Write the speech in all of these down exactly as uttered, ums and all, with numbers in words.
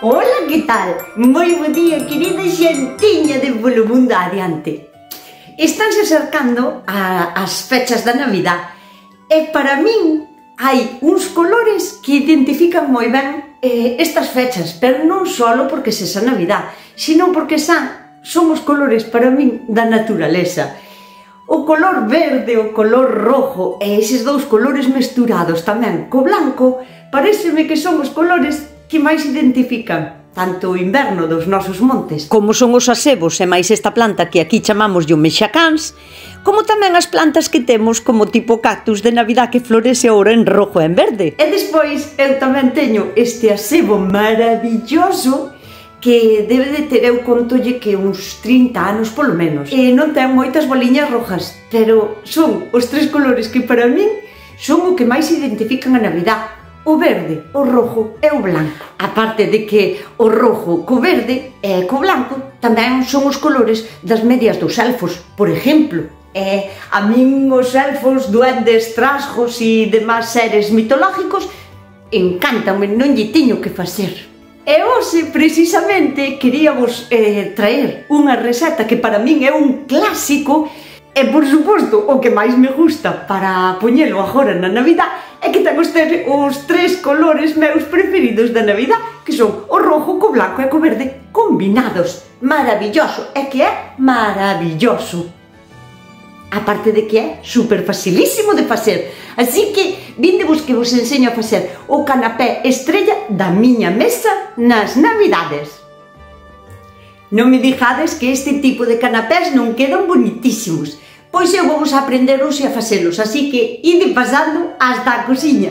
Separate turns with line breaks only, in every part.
Ola, que tal? Moi bo día, querida xentiña de polo mundo adiante. Estánse acercando a, as fechas da Navidad e para min hai uns colores que identifican moi ben eh, estas fechas, pero non só porque sexa Navidad, sino porque xa son os colores para min da naturaleza. O color verde, o color rojo e eses dous colores mesturados tamén co blanco, pareceme que son os colores que máis identifican tanto o inverno dos nosos montes, como son os acebos e máis esta planta que aquí chamamos de mexacáns, como tamén as plantas que temos como tipo cactus de Navidad que florece ora en rojo e en verde. E despois eu tamén teño este acebo maravilloso que debe de ter, eu contolle que uns trinta anos polo menos. E non ten moitas boliñas rojas, pero son os tres colores que para min son o que máis identifican a Navidad. O verde, o rojo e o blanco. A parte de que o rojo co verde e co blanco tamén son os colores das medias dos elfos, por exemplo. E a min os elfos, duendes, trasgos e demás seres mitológicos encántanme, non lle teño que facer. E hoxe, precisamente, queríamos eh, traer unha receta que para min é un clásico e, por suposto, o que máis me gusta para poñelo agora na Navidad é que ten usted os tres colores meus preferidos da Navidad, que son o rojo, co blanco e co verde combinados. Maravilloso, é que é maravilloso. Aparte de que é super facilísimo de facer. Así que vindevos que vos enseño a facer o canapé estrella da miña mesa nas Navidades. Non me dixades que este tipo de canapés non quedan bonitísimos. Pois eu vamos a aprender hoxe a facelos, así que ide pasando hasta a cociña.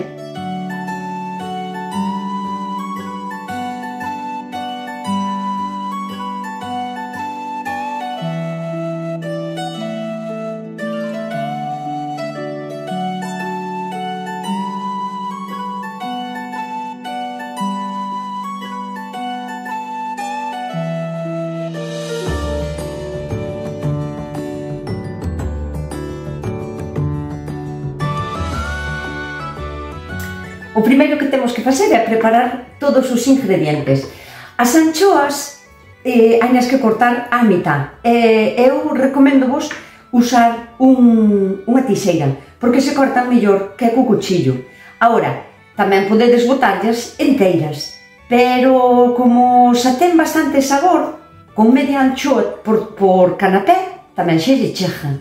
O primeiro que temos que facer é preparar todos os ingredientes. As anchoas eh, hainas que cortar á mitad. Eh, eu recomendo-vos usar un, unha tixeira, porque se cortan mellor que co cuchillo. Agora, tamén podedes botarllas enteiras, pero como xa ten bastante sabor, con media anchoa por, por canapé, tamén xe lle chega.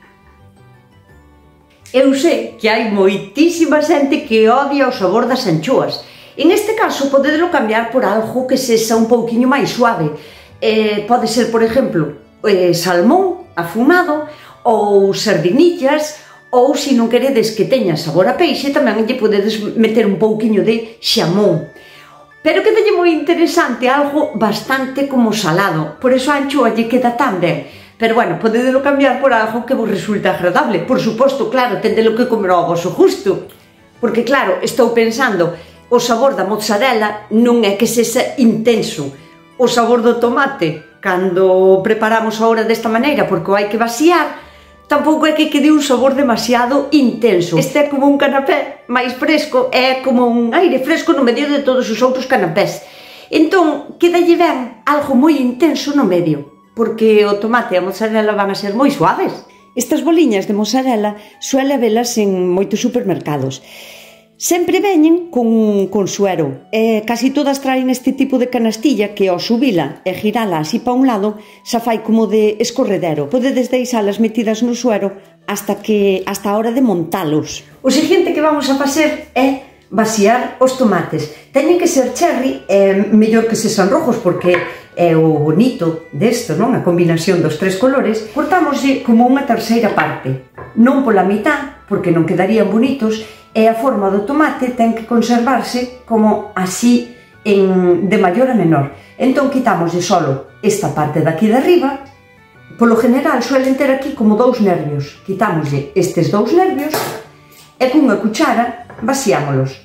Eu sei que hai moitísima xente que odia o sabor das anchoas. En este caso, podedelo cambiar por algo que sexa un pouquiño máis suave. Eh, pode ser, por exemplo, eh, salmón afumado, ou sardinillas, ou se non queredes que teña sabor a peixe, tamén lle podedes meter un pouquiño de xamón. Pero quedalle moi interesante algo bastante como salado, por eso a anchoa lle queda tan ben. Pero bueno, podedelo cambiar por algo que vos resulte agradable. Por suposto, claro, tendelo que comer ao vosso gusto. Porque claro, estou pensando, o sabor da mozzarella non é que sexa intenso. O sabor do tomate, cando preparamos agora desta maneira, porque o hai que vaciar, tampouco é que quede un sabor demasiado intenso. Este é como un canapé máis fresco, é como un aire fresco no medio de todos os outros canapés. Entón, quedalle ben algo moi intenso no medio, porque o tomate e a mozzarella van a ser moi suaves. Estas boliñas de mozzarella suele velas en moitos supermercados. Sempre veñen con, con suero, e casi todas traen este tipo de canastilla que ao subila e girala así pa un lado xa fai como de escorredero. Podedes deixalas metidas no suero hasta que hasta a hora de montalos. O seguinte que vamos a facer é vaciar os tomates. Teñen que ser cherry, é mellor que sexan rojos porque é o bonito desto, non? A combinación dos tres colores. Cortámoslle como unha terceira parte, non pola mitad, porque non quedarían bonitos, e a forma do tomate ten que conservarse como así en, de maior a menor. Entón quitámoslle solo esta parte de aquí de arriba. Polo general suelen ter aquí como dous nervios. Quitámoslle estes dous nervios e cunha cuchara vaciámolos.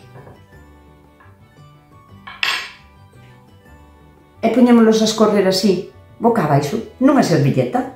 E poñémolos a escorrer así, boca abaixo, nunha servilleta.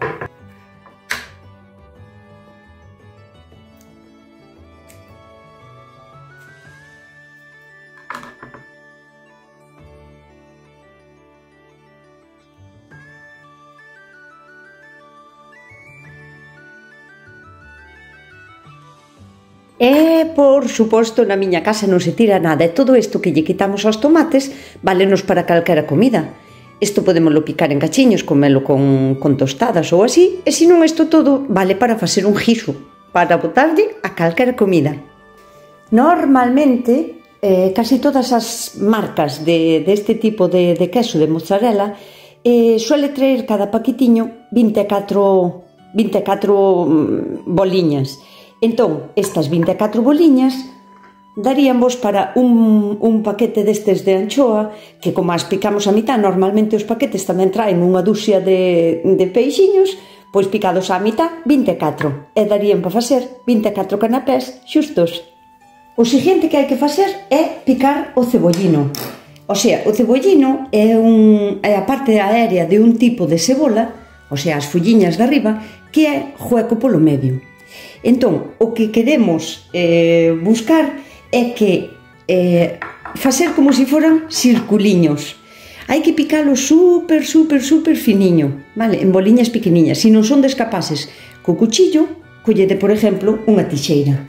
E, por suposto, na miña casa non se tira nada e todo isto que lle quitamos aos tomates válenos para calquera comida. Isto podémoslo picar en cachiños, comelo con, con tostadas ou así, e se non isto todo vale para facer un guiso, para botarlle a calquera comida. Normalmente, eh, casi todas as marcas de, deste tipo de, de queso de mozzarella eh, suele traer cada paquetiño vinte e catro, vinte e catro boliñas. Entón, estas vinte e catro boliñas darían vos para un, un paquete destes de anchoa, que como as picamos a mitad, normalmente os paquetes tamén traen unha dúcia de, de peixiños, pois picados á mitad, vinte e catro. E darían para facer vinte e catro canapés xustos. O seguinte que hai que facer é picar o cebollino. O sea, o cebollino é, un, é a parte aérea de un tipo de cebola, o sea, as folliñas de arriba, que é hueco polo medio. Entón, o que queremos eh, buscar é que eh, facer como se foran circuliños. Hai que picalo super, super, super finiño, vale? En boliñas pequeniñas. Se non son descapaces co cuchillo, collede, por exemplo, unha tixeira.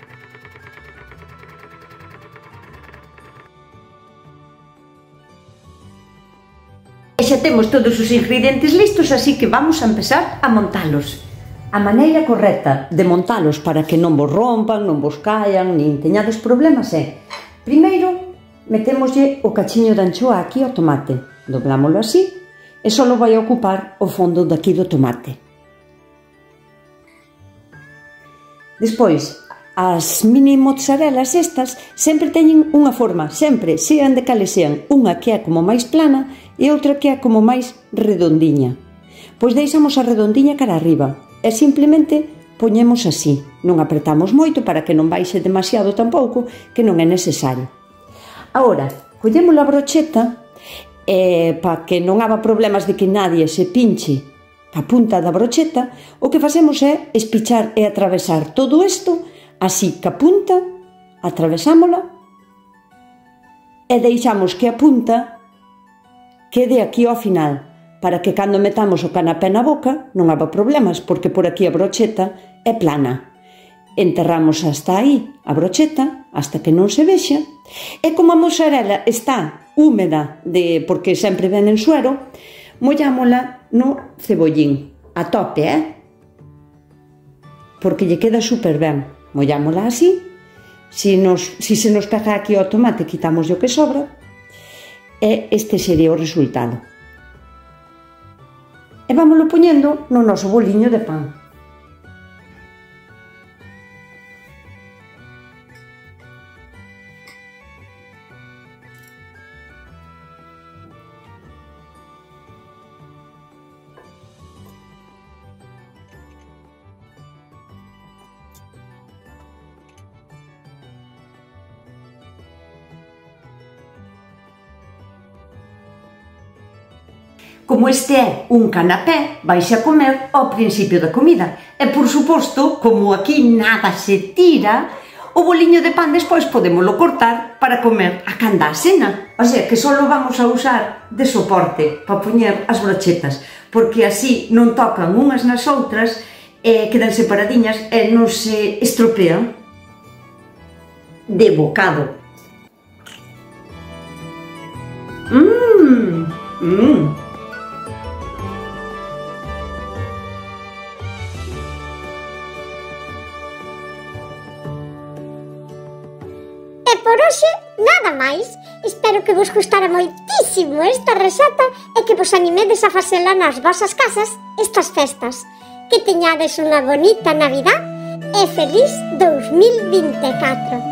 E xa temos todos os ingredientes listos, así que vamos a empezar a montalos. A maneira correcta de montalos para que non vos rompan, non vos caian, nin teñades problemas é: primeiro, metémoslle o cachiño de anchoa aquí ao tomate, doblámoslo así, e só vai ocupar o fondo daqui do tomate. Despois, as mini mozzarellas estas sempre teñen unha forma, sempre, sean de cales sean, unha que é como máis plana e outra que é como máis redondiña. Pois deixamos a redondiña cara arriba, e simplemente poñemos así, non apretamos moito para que non baixe demasiado tampouco, que non é necesario. Agora, collemos a brocheta e para que non haga problemas de que nadie se pinche a punta da brocheta, o que facemos é espichar e atravesar todo isto así ca punta, atravesámola e deixamos que a punta quede aquí ao final, para que cando metamos o canapé na boca non haga problemas, porque por aquí a brocheta é plana. Enterramos hasta aí a brocheta, hasta que non se vexa, e como a mozzarella está húmeda, de, porque sempre ven en suero, mollámola no cebollín, a tope, eh? Porque lle queda super ben. Mollámola así, si, nos, si se nos pega aquí o tomate, quitamos o que sobra, e este sería o resultado. E vámoslo poñendo no noso boliño de pan. Como este é un canapé, vais a comer ao principio da comida. E, por suposto, como aquí nada se tira, o boliño de pan despois podémoslo cortar para comer a canda a cena. O sea, que só vamos a usar de soporte para poñer as brochetas, porque así non tocan unhas nas outras, e quedan separadiñas e non se estropean. De bocado. Mmm, mmm.
E por hoxe, nada máis. Espero que vos gustara moitísimo esta receta e que vos animedes a facela nas vosas casas estas festas. Que teñades unha bonita Navidad e feliz dous mil vinte e catro.